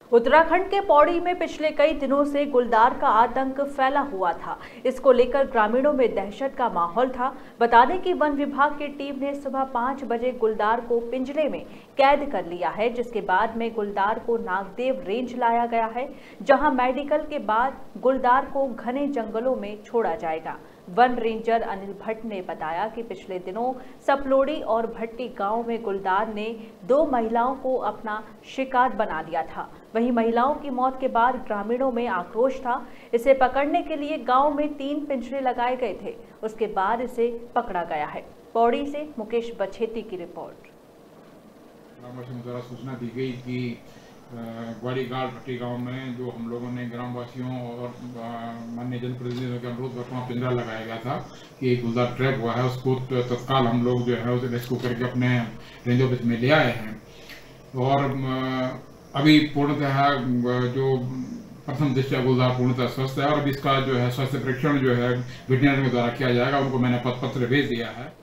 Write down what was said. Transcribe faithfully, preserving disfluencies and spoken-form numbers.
उत्तराखंड के पौड़ी में पिछले कई दिनों से गुलदार का आतंक फैला हुआ था। इसको लेकर ग्रामीणों में दहशत का माहौल था। बता दें कि वन विभाग की टीम ने सुबह पाँच बजे गुलदार को पिंजरे में कैद कर लिया है, जिसके बाद में गुलदार को नागदेव रेंज लाया गया है, जहां मेडिकल के बाद गुलदार को घने जंगलों में छोड़ा जाएगा। वन रेंजर अनिल भट्ट ने बताया कि पिछले दिनों सपलोड़ी और भट्टी गांव में गुलदार ने दो महिलाओं को अपना शिकार बना लिया था। वहीं महिलाओं की मौत के बाद ग्रामीणों में आक्रोश था। इसे पकड़ने के लिए गांव में तीन पिंजरे लगाए गए थे, उसके बाद इसे पकड़ा गया है। पौड़ी से मुकेश बछेती की रिपोर्ट। सूचना दी गई कि ग्वारीगाड़ भट्टी गांव में जो हम लोगों ने ग्रामवासियों और माननीय जनप्रतिनिधियों के अनुरोध पर वहाँ पिंजरा लगाया गया था कि एक गुलदार ट्रैप हुआ है, उसको तत्काल हम लोग जो है उसे रेस्क्यू करके अपने रेंज ऑफिस में ले आए हैं। और अभी पूर्णतः जो प्रथम दृष्टया गुलदार पूर्णतः स्वस्थ है और अभी इसका जो है स्वास्थ्य परीक्षण जो है वेटरनरी के द्वारा किया जाएगा। उनको मैंने पत्र भेज दिया है।